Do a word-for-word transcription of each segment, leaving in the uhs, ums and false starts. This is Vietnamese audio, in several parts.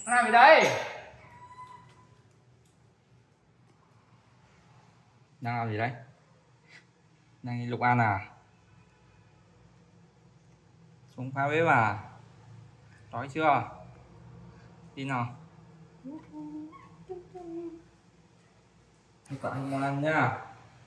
Làm gì đây? Đang làm gì đấy? Đang đi Lục An à? Xuống phá bếp à? Đói chưa? Đi nào. Tôi tặng anh món ăn nhá.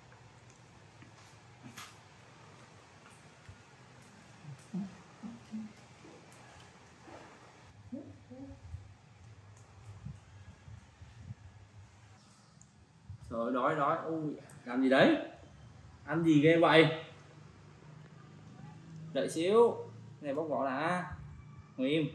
Trời, đói đói. Ui, làm gì đấy? Ăn gì ghê vậy? Đợi xíu, này bóc vỏ đã. Ngồi im.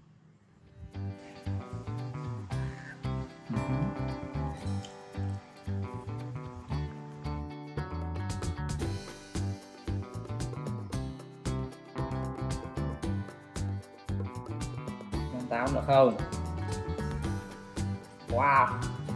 Ăn táo được không? Wow.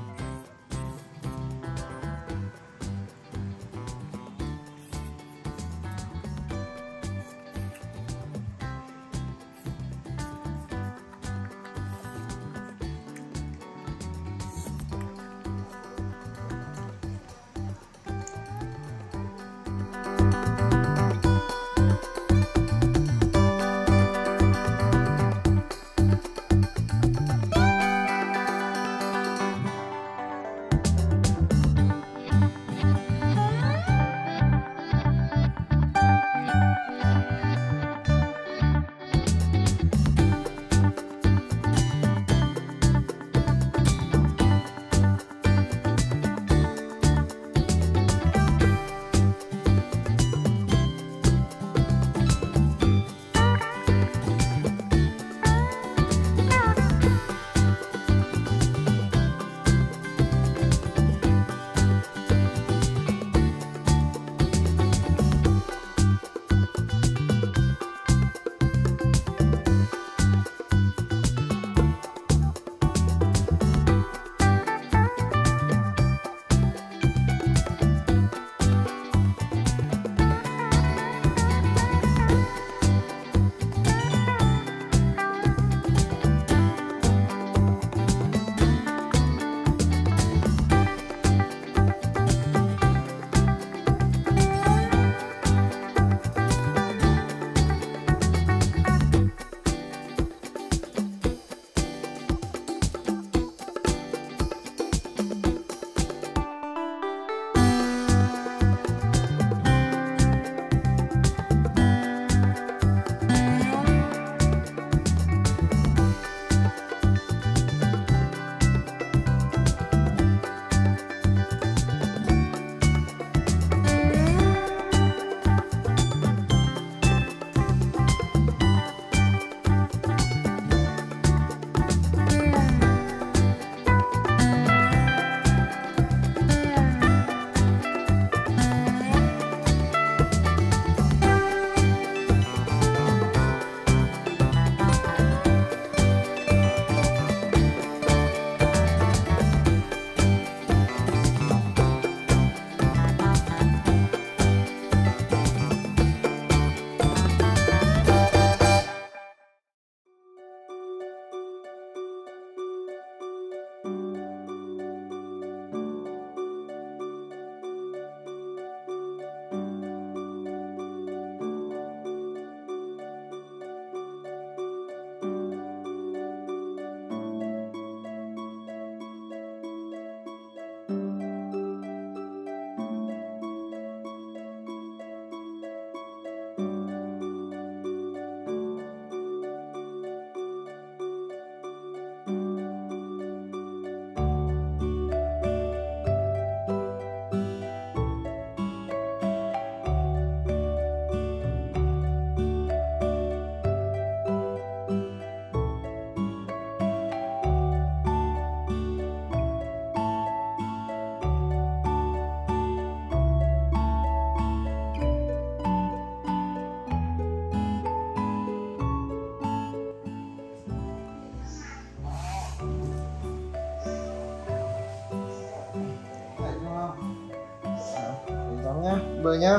bơi nhá.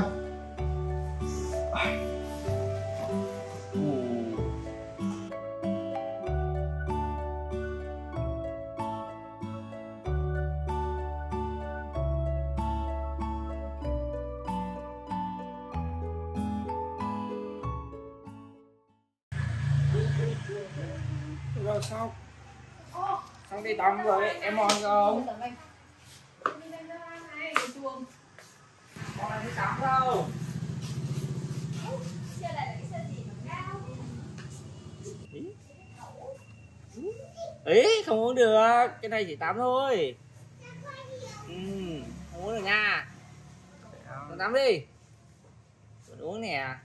rồi xong. Xong đi tắm rồi em mòn không? Con này đi tắm đâu? Ý không uống được, cái này chỉ tắm thôi. Ừ, không uống được nha. Con tắm đi. Con uống nè.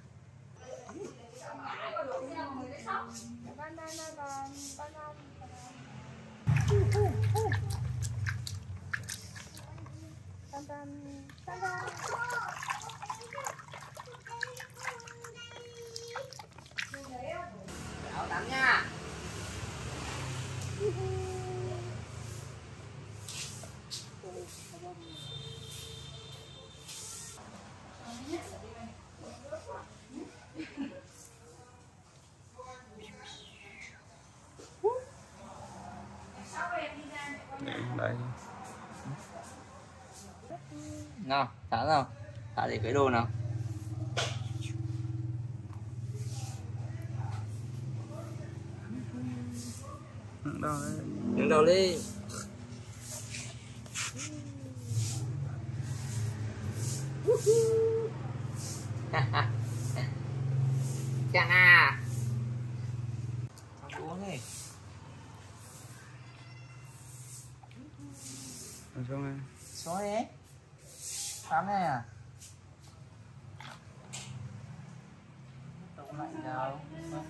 Cháu tắm nha. Đây. Nào, thả nào. Thả thì cái đồ nào. Đâu đấy. Đứng đầu đi. Chàng à. Không uống đi. Ở xuống đây. Xuống đi. Tắm này à. Tụng lạnh đâu.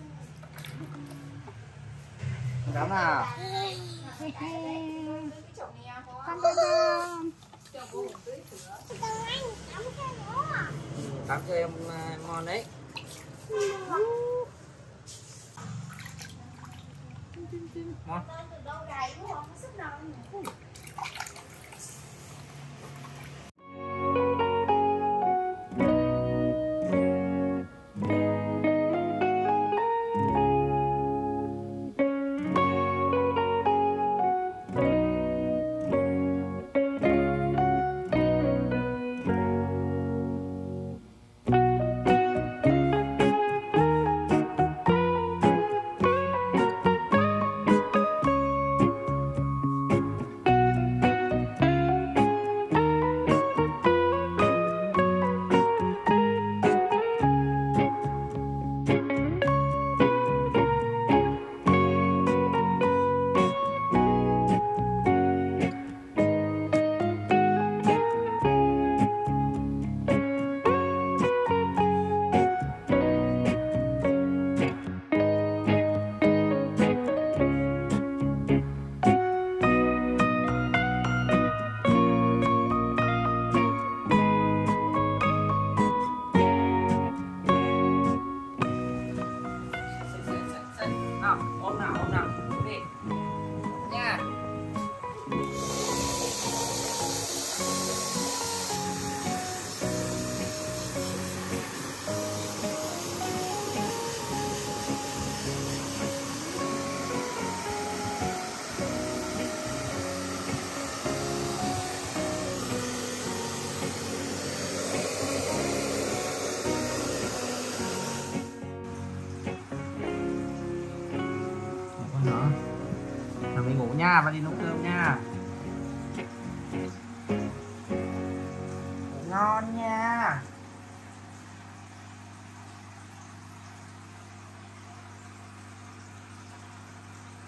Tắm nào. Tắm cho em ngon đấy. Ngon. Nào, ôm nào, ôm nào, đi nha. Hả? Thằng mình ngủ nha, và đi nấu cơm nha. Ngủ ngon nha.